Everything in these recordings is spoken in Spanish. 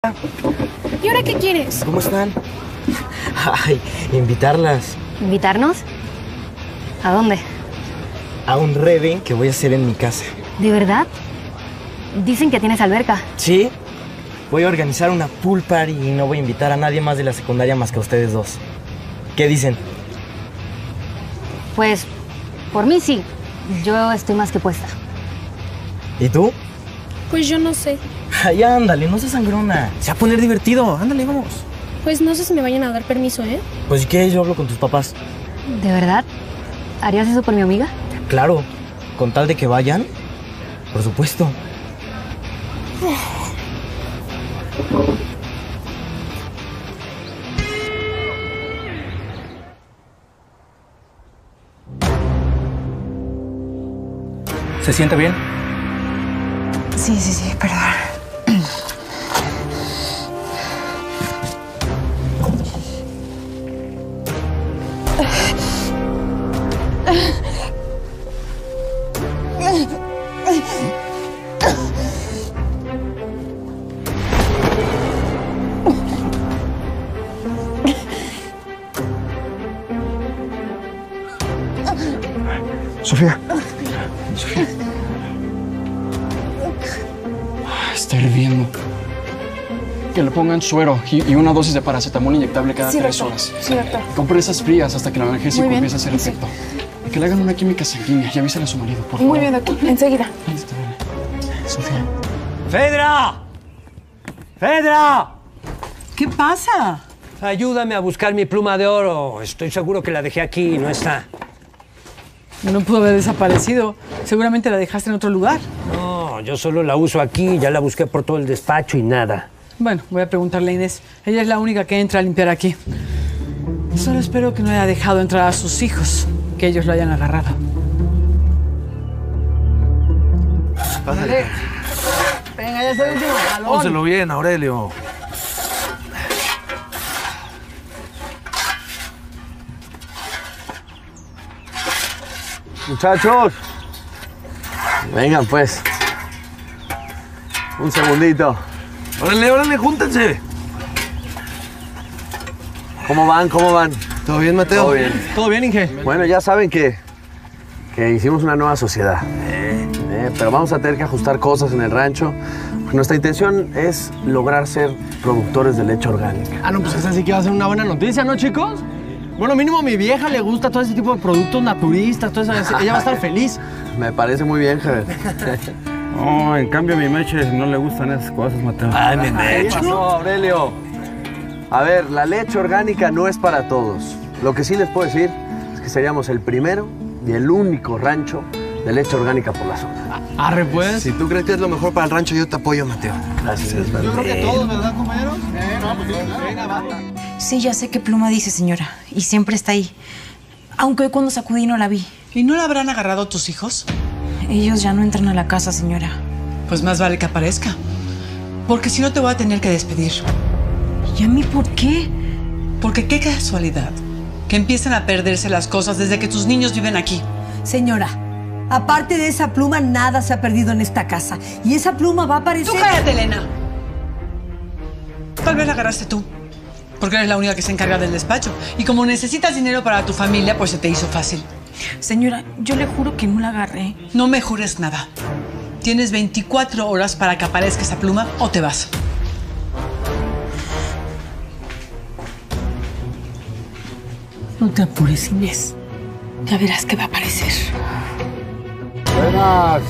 ¿Y ahora qué quieres? ¿Cómo están? Ay, invitarlas. ¿Invitarnos? ¿A dónde? A un revén que voy a hacer en mi casa. ¿De verdad? Dicen que tienes alberca. ¿Sí? Voy a organizar una pool party y no voy a invitar a nadie más de la secundaria más que a ustedes dos. ¿Qué dicen? Pues, por mí sí. Yo estoy más que puesta. ¿Y tú? Pues yo no sé. Ay, ándale, no seas sangrona. Se va a poner divertido. Ándale, vamos. Pues no sé si me vayan a dar permiso, ¿eh? Pues, ¿qué? Yo hablo con tus papás. ¿De verdad? ¿Harías eso por mi amiga? Claro. Con tal de que vayan. Por supuesto. ¿Se siente bien? Sí, perdón. Sofía. Está hirviendo. Que le pongan suero y una dosis de paracetamol inyectable cada 3 horas. Sí, doctor. Compresas frías hasta que el analgésico empiece a hacer efecto. Y que le hagan una química sanguínea y avísale a su marido, por favor. Muy bien, doctor. Enseguida. Listo, vale. Sofía. ¡Fedra! ¡Fedra! ¿Qué pasa? Ayúdame a buscar mi pluma de oro. Estoy seguro que la dejé aquí y no está. No pudo haber desaparecido. Seguramente la dejaste en otro lugar. No, yo solo la uso aquí. Ya la busqué por todo el despacho y nada. Bueno, voy a preguntarle a Inés. Ella es la única que entra a limpiar aquí. Solo espero que no haya dejado entrar a sus hijos, que ellos lo hayan agarrado. Pásale. Venga, ya está el último jalón. Pónselo bien, Aurelio. Muchachos, vengan pues. Un segundito. Órale, órale, júntense. ¿Cómo van? ¿Cómo van? ¿Todo bien, Mateo? Todo bien. ¿Todo bien, Inge? Bueno, ya saben que hicimos una nueva sociedad. Pero vamos a tener que ajustar cosas en el rancho. Nuestra intención es lograr ser productores de leche orgánica. Ah, no, pues esa sí que va a ser una buena noticia, ¿no, chicos? Bueno, mínimo a mi vieja le gusta todo ese tipo de productos naturistas, todo eso. Ella va a estar feliz. Me parece muy bien, Javier. No, en cambio a mi Meche no le gustan esas cosas, Mateo. Ay, mi Meche. ¿Qué pasó, Aurelio? A ver, la leche orgánica no es para todos. Lo que sí les puedo decir es que seríamos el primero y el único rancho de leche orgánica por la zona. Arre, pues. Si tú crees que es lo mejor para el rancho, yo te apoyo, Mateo. Gracias. Yo creo que todos, ¿verdad, compañeros? No, pues venga, va. Sí, ya sé qué pluma dice, señora. Y siempre está ahí. Aunque hoy cuando sacudí no la vi. ¿Y no la habrán agarrado tus hijos? Ellos ya no entran a la casa, señora. Pues más vale que aparezca. Porque si no te voy a tener que despedir. ¿Y a mí por qué? Porque qué casualidad que empiezan a perderse las cosas desde que tus niños viven aquí. Señora, aparte de esa pluma, nada se ha perdido en esta casa. Y esa pluma va a aparecer... ¡Tú cállate, Elena! Tal vez la agarraste tú. Porque eres la única que se encarga del despacho. Y como necesitas dinero para tu familia, pues se te hizo fácil. Señora, yo le juro que no la agarré. No me jures nada. Tienes 24 horas para que aparezca esa pluma o te vas. No te apures, Inés. Ya verás que va a aparecer. Buenas.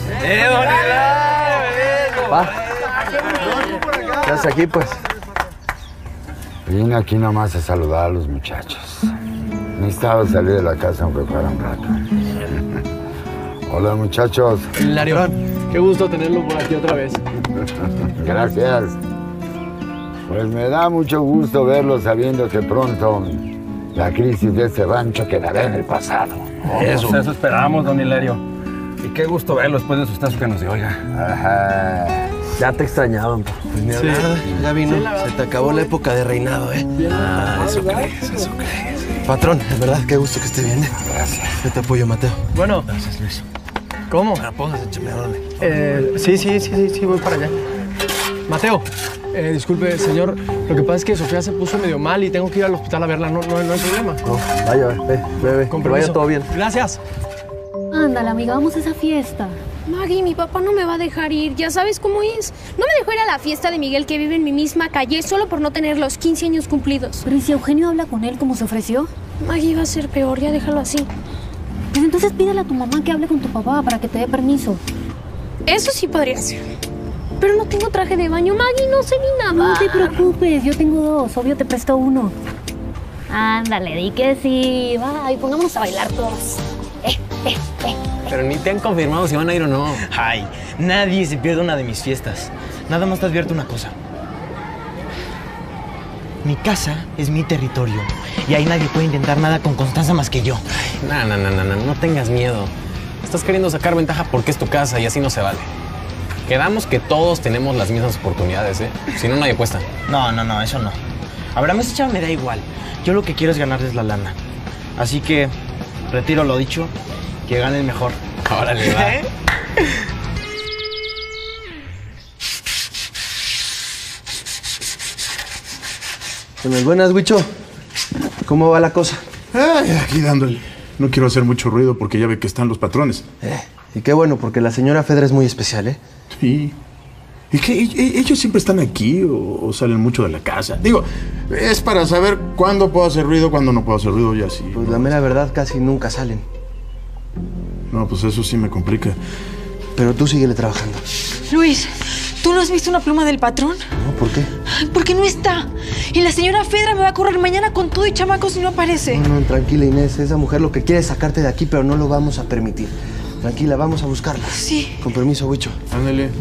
Va. ¿Qué haces aquí, pues? Vine aquí nomás a saludar a los muchachos. Necesitaba salir de la casa aunque fuera un rato. Hola, muchachos. Hilario, qué gusto tenerlo por aquí otra vez. Gracias. Pues me da mucho gusto verlo sabiendo que pronto la crisis de este rancho quedará en el pasado. Eso esperamos, don Hilario. Y qué gusto verlo después de esos tazos que nos dio, oiga. Ajá. Ya te extrañaban. Pues ni hablar, ya vino. Se te acabó la época de reinado, ¿eh? Eso crees, eso crees. Patrón, es verdad, qué gusto que esté bien. Gracias. Yo te apoyo, Mateo. Bueno. Gracias, Luis. ¿Cómo? Póngase, chame, órale. Sí, voy para allá. Mateo, Disculpe, señor, lo que pasa es que Sofía se puso medio mal y tengo que ir al hospital a verla. No hay problema. No, vaya, ve. Con que vaya todo bien. Gracias. Ándale, amiga, vamos a esa fiesta. Maggie, mi papá no me va a dejar ir. Ya sabes cómo es. No me dejó ir a la fiesta de Miguel, que vive en mi misma calle, solo por no tener los 15 años cumplidos. Pero ¿y si Eugenio habla con él como se ofreció? Maggie, va a ser peor. Ya déjalo así. Pues entonces pídele a tu mamá que hable con tu papá para que te dé permiso. Eso sí podría ser. Pero no tengo traje de baño, Maggie. No sé ni nada. No te preocupes, yo tengo 2. Obvio te presto 1. Ándale, di que sí. Va, y pongámonos a bailar todos. Pero ni te han confirmado si van a ir o no. Ay, nadie se pierde una de mis fiestas. Nada más te advierto una cosa. Mi casa es mi territorio y ahí nadie puede intentar nada con Constanza más que yo. No tengas miedo. Estás queriendo sacar ventaja porque es tu casa y así no se vale. Quedamos que todos tenemos las mismas oportunidades, ¿eh? Si no, nadie apuesta. No, eso no. Abraham, esa chava me da igual. Yo lo que quiero es ganarles la lana. Así que retiro lo dicho, que gane el mejor. Órale, va. Buenas, Huicho. ¿Cómo va la cosa? Ay, aquí dándole. No quiero hacer mucho ruido porque ya ve que están los patrones. Y qué bueno, porque la señora Fedra es muy especial, ¿eh? Sí. ¿Y qué? ¿Ellos siempre están aquí o salen mucho de la casa? Digo, es para saber cuándo puedo hacer ruido, cuándo no puedo hacer ruido y así. Pues la mera verdad, casi nunca salen. No, pues eso sí me complica. Pero tú síguele trabajando. Luis, ¿tú no has visto una pluma del patrón? No, ¿por qué? Porque no está. Y la señora Fedra me va a correr mañana con todo y chamacos si no aparece. No, tranquila, Inés. Esa mujer lo que quiere es sacarte de aquí, pero no lo vamos a permitir. Tranquila, vamos a buscarla. Sí. Con permiso, Huicho. Ándale.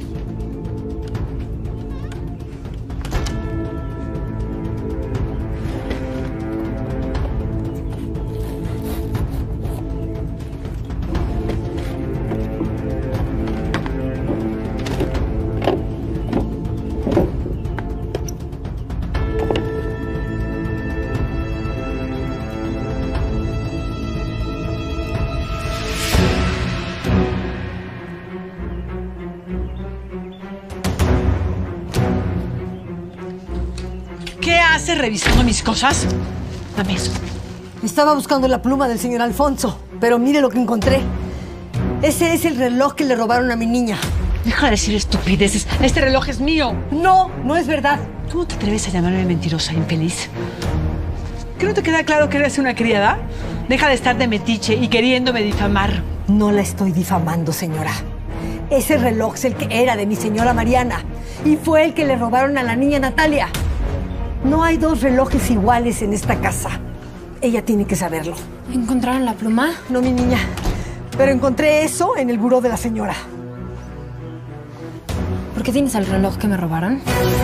¿Qué hace revisando mis cosas? Dame eso. Estaba buscando la pluma del señor Alfonso, pero mire lo que encontré. Ese es el reloj que le robaron a mi niña. Deja de decir estupideces. Este reloj es mío. No, no es verdad. ¿Cómo te atreves a llamarme mentirosa e infeliz? ¿Qué no te queda claro que eres una criada? Deja de estar de metiche y queriéndome difamar. No la estoy difamando, señora. Ese reloj es el que era de mi señora Mariana y fue el que le robaron a la niña Natalia. No hay 2 relojes iguales en esta casa. Ella tiene que saberlo. ¿Encontraron la pluma? No, mi niña. Pero encontré eso en el buró de la señora. ¿Por qué tienes el reloj que me robaron?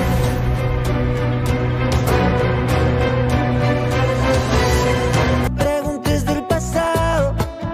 Preguntas del pasado.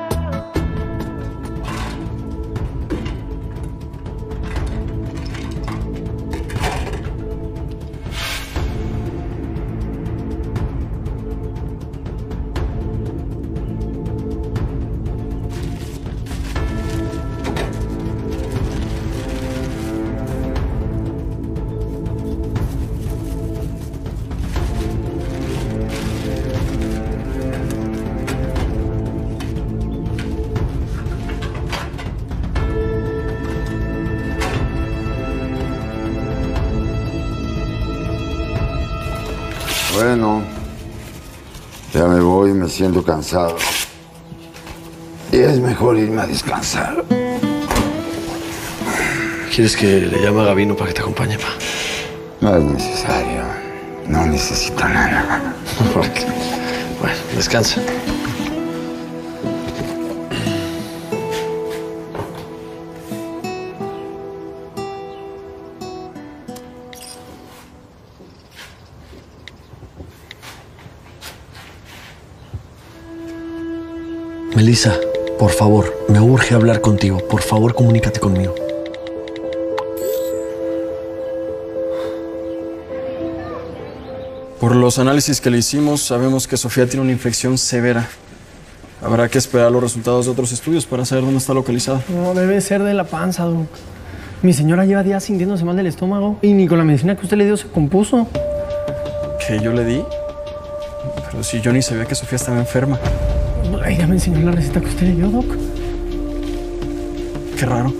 Bueno, ya me voy, me siento cansado. Y es mejor irme a descansar. ¿Quieres que le llame a Gabino para que te acompañe, pa? No es necesario. No necesito nada. Bueno, descansa. Melissa, por favor, me urge hablar contigo. Por favor, comunícate conmigo. Por los análisis que le hicimos, sabemos que Sofía tiene una infección severa. Habrá que esperar los resultados de otros estudios para saber dónde está localizada. No, debe ser de la panza, Doc. Mi señora lleva días sintiéndose mal del estómago y ni con la medicina que usted le dio se compuso. ¿Que yo le di? Pero si yo ni sabía que Sofía estaba enferma. Ella me enseñó la receta que usted le dio, Doc. Qué raro.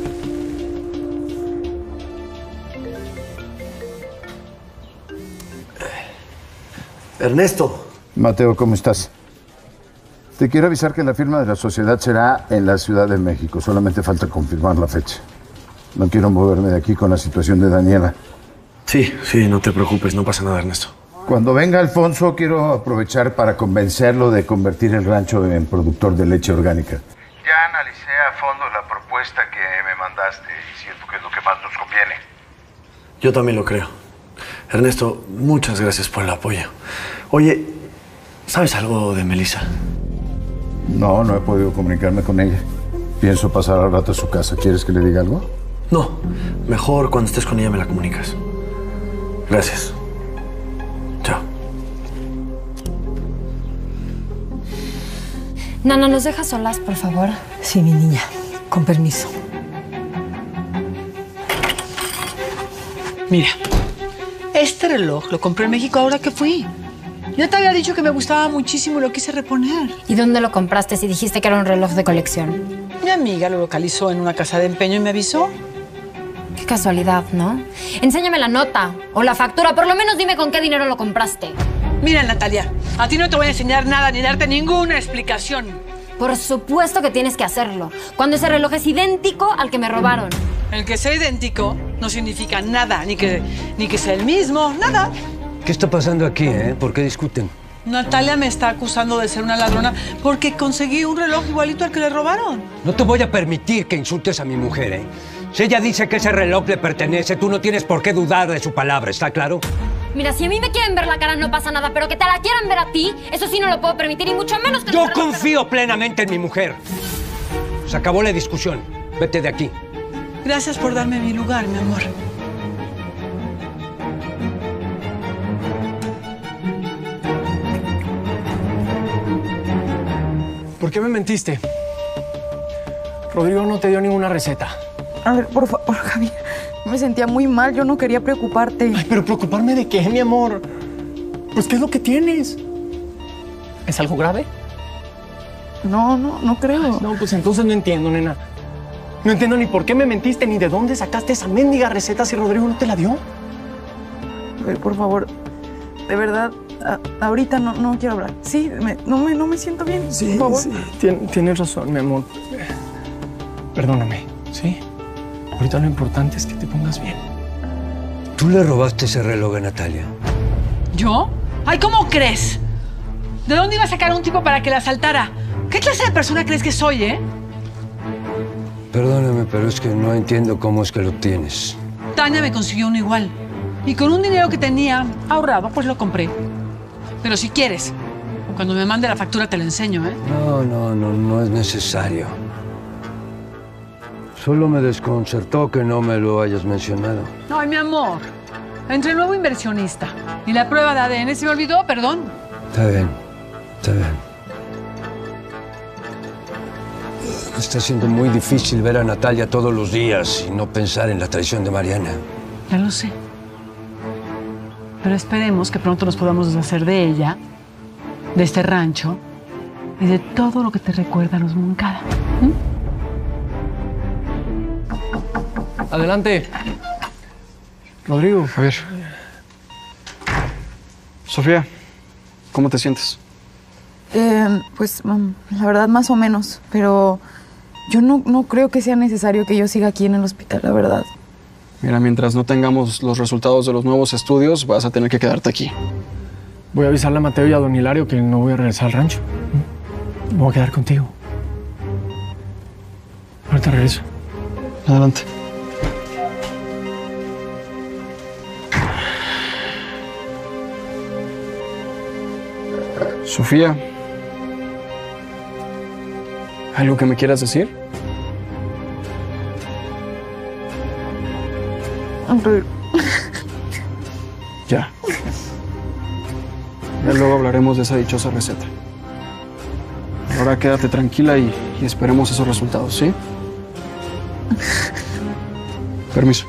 Ernesto. Mateo, ¿cómo estás? Te quiero avisar que la firma de la sociedad será en la Ciudad de México. Solamente falta confirmar la fecha. No quiero moverme de aquí con la situación de Daniela. Sí, no te preocupes, no pasa nada, Ernesto. Cuando venga Alfonso, quiero aprovechar para convencerlo de convertir el rancho en productor de leche orgánica. Ya analicé a fondo la propuesta que me mandaste y siento que es lo que más nos conviene. Yo también lo creo. Ernesto, muchas gracias por el apoyo. Oye, ¿sabes algo de Melissa? No he podido comunicarme con ella. Pienso pasar al rato a su casa. ¿Quieres que le diga algo? No, mejor cuando estés con ella me la comunicas. Gracias. Chao. Nana, ¿nos dejas solas, por favor? Sí, mi niña. Con permiso. Mira, este reloj lo compré en México ahora que fui. Ya te había dicho que me gustaba muchísimo y lo quise reponer. ¿Y dónde lo compraste si dijiste que era un reloj de colección? Mi amiga lo localizó en una casa de empeño y me avisó. Qué casualidad, ¿no? Enséñame la nota o la factura. Por lo menos dime con qué dinero lo compraste. Mira, Natalia, a ti no te voy a enseñar nada ni darte ninguna explicación. Por supuesto que tienes que hacerlo, cuando ese reloj es idéntico al que me robaron. El que sea idéntico no significa nada, ni que sea el mismo, nada. ¿Qué está pasando aquí, ¿Por qué discuten? Natalia me está acusando de ser una ladrona porque conseguí un reloj igualito al que le robaron. No te voy a permitir que insultes a mi mujer, Si ella dice que ese reloj le pertenece, tú no tienes por qué dudar de su palabra, ¿está claro? Mira, si a mí me quieren ver la cara no pasa nada, pero que te la quieran ver a ti, eso sí no lo puedo permitir, y mucho menos que... Yo confío plenamente en mi mujer. Se acabó la discusión. Vete de aquí. Gracias por darme mi lugar, mi amor. ¿Por qué me mentiste? Rodrigo no te dio ninguna receta. A ver, por favor, Javier. Me sentía muy mal, yo no quería preocuparte. Ay, pero ¿preocuparme de qué, mi amor? Pues, ¿qué es lo que tienes? ¿Es algo grave? No creo. Ay, no, pues entonces no entiendo, nena. No entiendo ni por qué me mentiste, ni de dónde sacaste esa mendiga receta si Rodrigo no te la dio. A ver, por favor, de verdad, ahorita no quiero hablar. Sí, no me siento bien, sí, por favor. Sí, tienes razón, mi amor. Perdóname, ¿sí? Ahorita lo importante es que te pongas bien. ¿Tú le robaste ese reloj a Natalia? ¿Yo? Ay, ¿cómo crees? ¿De dónde iba a sacar un tipo para que la asaltara? ¿Qué clase de persona crees que soy, Perdóname, pero es que no entiendo cómo es que lo tienes. Tania me consiguió uno igual. Y con un dinero que tenía ahorrado, pues lo compré. Pero si quieres, cuando me mande la factura te la enseño, No es necesario. Solo me desconcertó que no me lo hayas mencionado. Ay, mi amor. Entre el nuevo inversionista y la prueba de ADN se me olvidó, perdón. Está bien. Está siendo muy difícil ver a Natalia todos los días y no pensar en la traición de Mariana. Ya lo sé. Pero esperemos que pronto nos podamos deshacer de ella, de este rancho y de todo lo que te recuerda a los Moncada. Adelante. Rodrigo. Javier. Sofía, ¿cómo te sientes? Pues, la verdad, más o menos. Pero yo no creo que sea necesario que yo siga aquí en el hospital, la verdad. Mira, mientras no tengamos los resultados de los nuevos estudios, vas a tener que quedarte aquí. Voy a avisarle a Mateo y a don Hilario que no voy a regresar al rancho. Me voy a quedar contigo. Ahorita regreso. Adelante. Sofía, ¿algo que me quieras decir? Ya. Ya luego hablaremos de esa dichosa receta. Ahora quédate tranquila y esperemos esos resultados, ¿sí? Permiso.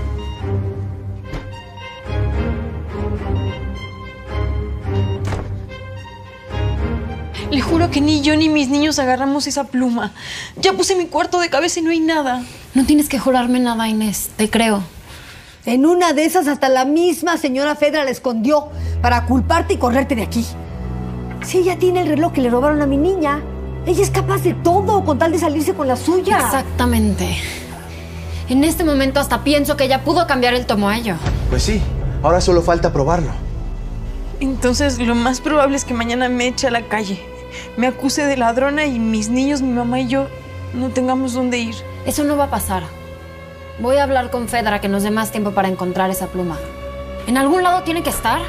Le juro que ni yo ni mis niños agarramos esa pluma. Ya puse mi cuarto de cabeza y no hay nada. No tienes que jurarme nada, Inés. Te creo. En una de esas hasta la misma señora Fedra la escondió para culparte y correrte de aquí. Si ella tiene el reloj que le robaron a mi niña, ella es capaz de todo con tal de salirse con la suya. Exactamente. En este momento hasta pienso que ella pudo cambiar el tomoello. Pues sí, ahora solo falta probarlo. Entonces lo más probable es que mañana me eche a la calle. Me acuse de ladrona y mis niños, mi mamá y yo no tengamos dónde ir. Eso no va a pasar. Voy a hablar con Fedra que nos dé más tiempo para encontrar esa pluma. ¿En algún lado tiene que estar?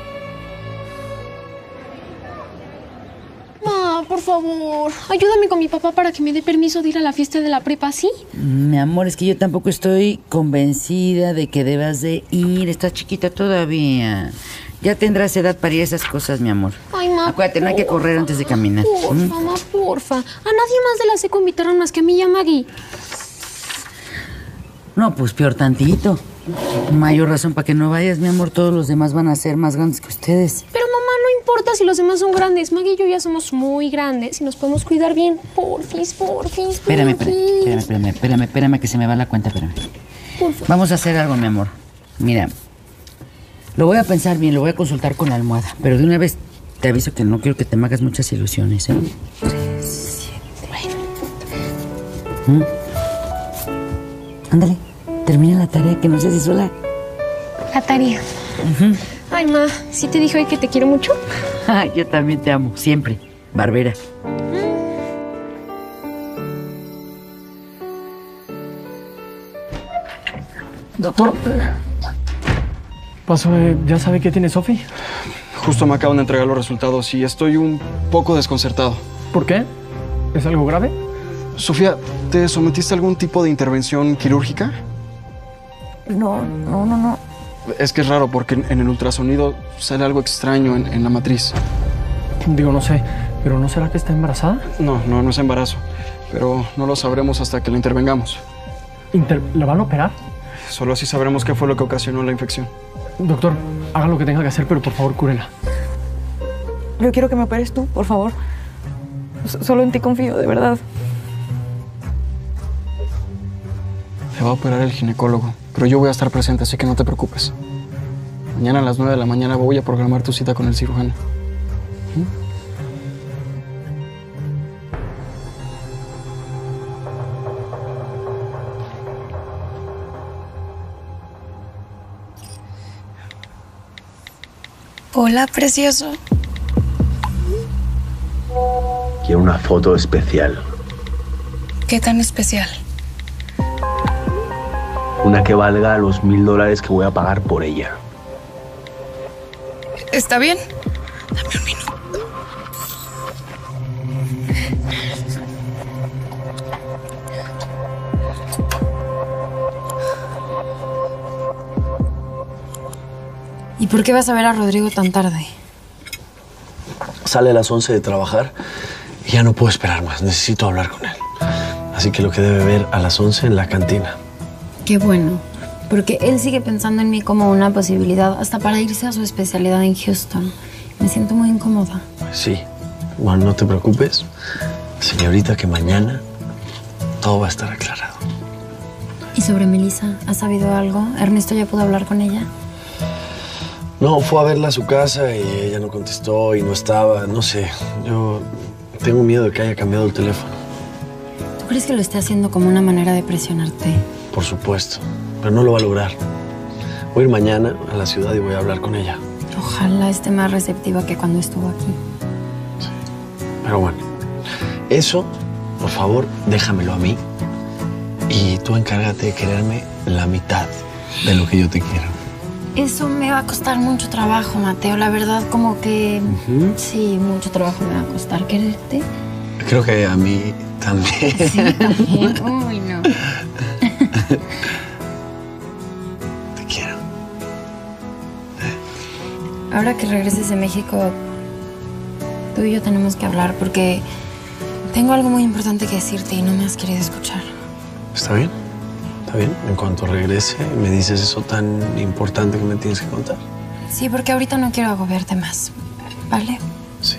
Ma, por favor, ayúdame con mi papá para que me dé permiso de ir a la fiesta de la prepa, ¿sí? Mi amor, es que yo tampoco estoy convencida de que debas de ir. Estás chiquita todavía. Ya tendrás edad para ir a esas cosas, mi amor. Ay, ma, acuérdate, no hay que correr antes de caminar. Porfa, ma, porfa. A nadie más de la seco invitaron más que a mí y a Maggie. No, pues peor tantito. Mayor razón para que no vayas, mi amor. Todos los demás van a ser más grandes que ustedes. Pero mamá, no importa si los demás son grandes. Maggie y yo ya somos muy grandes y nos podemos cuidar bien. Porfis. Espérame, que se me va la cuenta, espérame. Porfa. Vamos a hacer algo, mi amor. Mira, lo voy a pensar bien, lo voy a consultar con la almohada. Pero de una vez te aviso que no quiero que te me hagas muchas ilusiones, ¿eh? 3, 7. Bueno. Ándale, termina la tarea, que no seas así sola. La tarea. Ay, ma, ¿sí te dije hoy que te quiero mucho? Yo también te amo, siempre. Barbera. Doctor, pasó, ¿ya sabe qué tiene Sofi? Justo me acaban de entregar los resultados y estoy un poco desconcertado. ¿Por qué? ¿Es algo grave? Sofía, ¿te sometiste a algún tipo de intervención quirúrgica? No. Es que es raro porque en el ultrasonido sale algo extraño en la matriz. Digo, no sé, ¿pero no será que está embarazada? No es embarazo, pero no lo sabremos hasta que la intervengamos. ¿La van a operar? Solo así sabremos qué fue lo que ocasionó la infección. Doctor, haga lo que tenga que hacer, pero por favor, cúrela. Yo quiero que me operes tú, por favor. Solo en ti confío, de verdad. Te va a operar el ginecólogo, pero yo voy a estar presente, así que no te preocupes. Mañana a las 9 de la mañana voy a programar tu cita con el cirujano. Hola, precioso. Quiero una foto especial. ¿Qué tan especial? Una que valga los $1000 que voy a pagar por ella. ¿Está bien? Dame un minuto. ¿Y por qué vas a ver a Rodrigo tan tarde? Sale a las 11 de trabajar y ya no puedo esperar más. Necesito hablar con él. Así que lo que debe ver a las 11 en la cantina. Qué bueno, porque él sigue pensando en mí como una posibilidad hasta para irse a su especialidad en Houston. Me siento muy incómoda. Sí. Bueno, no te preocupes, señorita, que mañana todo va a estar aclarado. ¿Y sobre Melissa? ¿Has sabido algo? ¿Ernesto ya pudo hablar con ella? No, fue a verla a su casa y ella no contestó y no estaba. No sé, yo tengo miedo de que haya cambiado el teléfono. ¿Tú crees que lo esté haciendo como una manera de presionarte? Por supuesto, pero no lo va a lograr. Voy a ir mañana a la ciudad y voy a hablar con ella. Ojalá esté más receptiva que cuando estuvo aquí. Sí. Pero bueno, eso, por favor, déjamelo a mí. Y tú encárgate de quererme la mitad de lo que yo te quiero. Eso me va a costar mucho trabajo, Mateo. La verdad, como que... Sí, mucho trabajo me va a costar quererte. Creo que a mí también. Sí, también. Uy, no. Te quiero. Ahora que regreses de México, tú y yo tenemos que hablar porque tengo algo muy importante que decirte y no me has querido escuchar. ¿Está bien? ¿Está bien? En cuanto regrese, me dices eso tan importante que me tienes que contar. Sí, porque ahorita no quiero agobiarte más, ¿vale? Sí.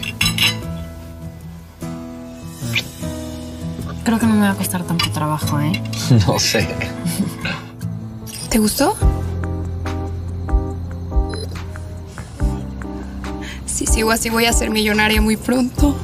Creo que no me va a costar tanto trabajo, ¿eh? No sé. ¿Te gustó? Si sigo así voy a ser millonaria muy pronto.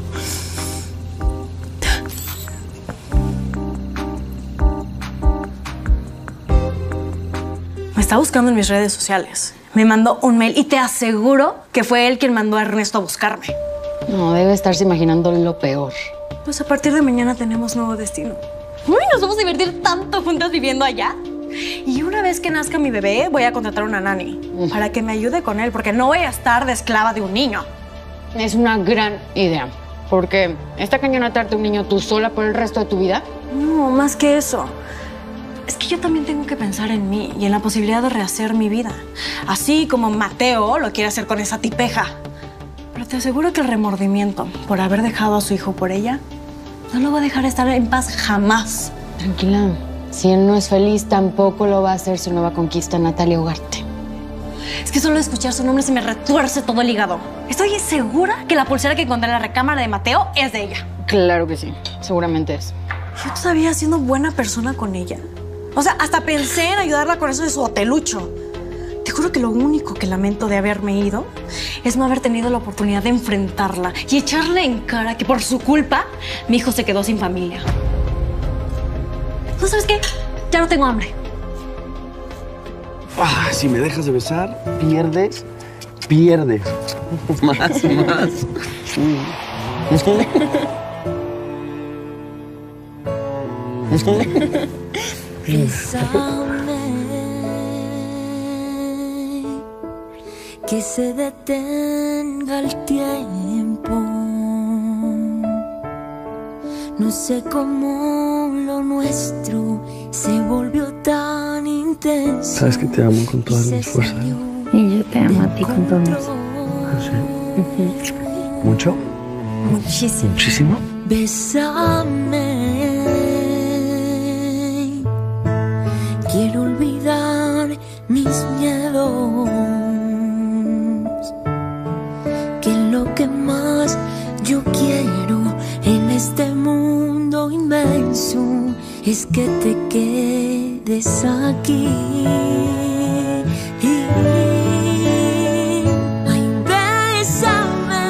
Me está buscando en mis redes sociales. Me mandó un mail y te aseguro que fue él quien mandó a Ernesto a buscarme. No, debe estarse imaginando lo peor. Pues a partir de mañana tenemos nuevo destino. Uy, nos vamos a divertir tanto juntas viviendo allá. Y una vez que nazca mi bebé, voy a contratar una nani para que me ayude con él, porque no voy a estar de esclava de un niño. Es una gran idea. Porque ¿está cañón atarte a un niño tú sola por el resto de tu vida? No, más que eso. Es que yo también tengo que pensar en mí y en la posibilidad de rehacer mi vida. Así como Mateo lo quiere hacer con esa tipeja. Pero te aseguro que el remordimiento por haber dejado a su hijo por ella no lo va a dejar estar en paz jamás. Tranquila. Si él no es feliz, tampoco lo va a hacer su nueva conquista, Natalia Ugarte. Es que solo de escuchar su nombre se me retuerce todo el hígado. Estoy segura que la pulsera que encontré en la recámara de Mateo es de ella. Claro que sí. Seguramente es. Yo todavía siendo buena persona con ella. O sea, hasta pensé en ayudarla con eso de su hotelucho. Te juro que lo único que lamento de haberme ido es no haber tenido la oportunidad de enfrentarla y echarle en cara que por su culpa mi hijo se quedó sin familia. ¿No sabes qué? Ya no tengo hambre. Ah, si me dejas de besar, pierdes. Pierdes. Más. Bésame, que se detenga el tiempo. No sé cómo lo nuestro se volvió tan intenso. Sabes que te amo con todas mis fuerzas. Y yo te amo a ti con todo eso. ¿Sí? ¿Mucho? Muchísimo. ¿Muchísimo? Bésame. Quiero olvidar mis miedos. Que lo que más yo quiero en este mundo inmenso es que te quedes aquí. Ay, bésame.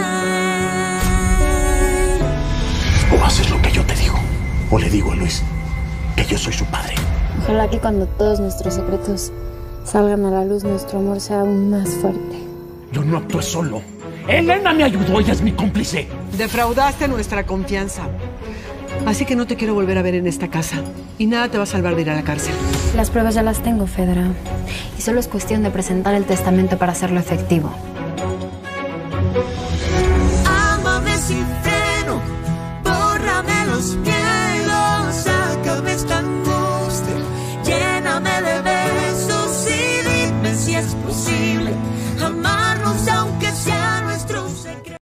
O haces lo que yo te digo, o le digo a Luis que yo soy su padre. Ojalá que cuando todos nuestros secretos salgan a la luz, nuestro amor sea aún más fuerte. Yo no actué solo. Elena me ayudó, ella es mi cómplice. Defraudaste nuestra confianza. Así que no te quiero volver a ver en esta casa. Y nada te va a salvar de ir a la cárcel. Las pruebas ya las tengo, Fedra. Y solo es cuestión de presentar el testamento para hacerlo efectivo.